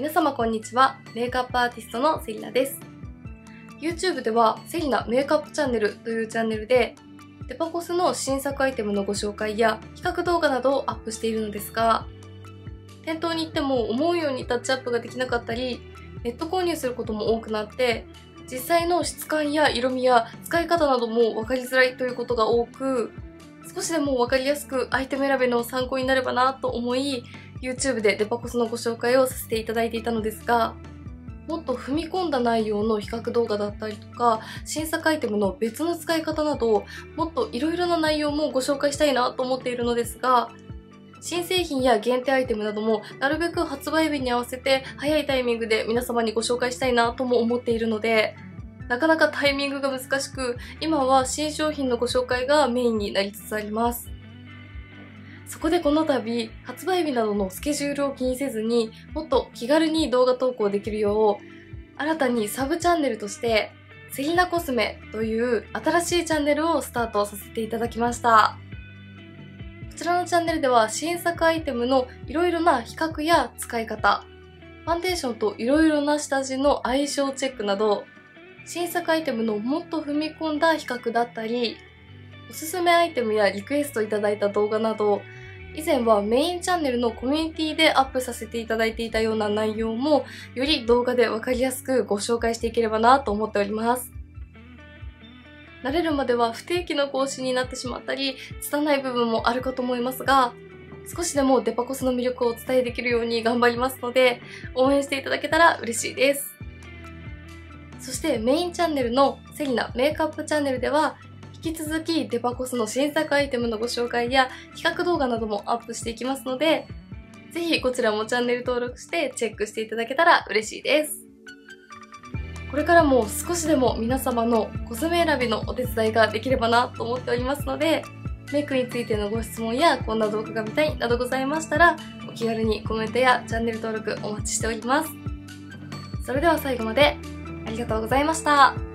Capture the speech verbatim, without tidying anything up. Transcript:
皆様こんにちは。メイクアップアーティストのセリナです。YouTube ではセリナメイクアップチャンネルというチャンネルでデパコスの新作アイテムのご紹介や比較動画などをアップしているのですが、店頭に行っても思うようにタッチアップができなかったり、ネット購入することも多くなって、実際の質感や色味や使い方なども分かりづらいということが多く、少しでも分かりやすくアイテム選びの参考になればなと思い、YouTube でデパコスのご紹介をさせていただいていたのですが、もっと踏み込んだ内容の比較動画だったりとか、新作アイテムの別の使い方など、もっといろいろな内容もご紹介したいなと思っているのですが、新製品や限定アイテムなどもなるべく発売日に合わせて早いタイミングで皆様にご紹介したいなとも思っているので、なかなかタイミングが難しく、今は新商品のご紹介がメインになりつつあります。そこでこの度、発売日などのスケジュールを気にせずに、もっと気軽に動画投稿できるよう、新たにサブチャンネルとして、セリナコスメという新しいチャンネルをスタートさせていただきました。こちらのチャンネルでは新作アイテムのいろいろな比較や使い方、ファンデーションといろいろな下地の相性チェックなど、新作アイテムのもっと踏み込んだ比較だったり、おすすめアイテムやリクエストいただいた動画など、以前はメインチャンネルのコミュニティでアップさせていただいていたような内容も、より動画でわかりやすくご紹介していければなと思っております。慣れるまでは不定期の更新になってしまったり、拙い部分もあるかと思いますが、少しでもデパコスの魅力をお伝えできるように頑張りますので、応援していただけたら嬉しいです。そしてメインチャンネルのセリナメイクアップチャンネルでは、引き続きデパコスの新作アイテムのご紹介や比較動画などもアップしていきますので、ぜひこちらもチャンネル登録してチェックしていただけたら嬉しいです。これからも少しでも皆様のコスメ選びのお手伝いができればなと思っておりますので、メイクについてのご質問やこんな動画が見たいなどございましたら、お気軽にコメントやチャンネル登録お待ちしております。それでは最後までありがとうございました。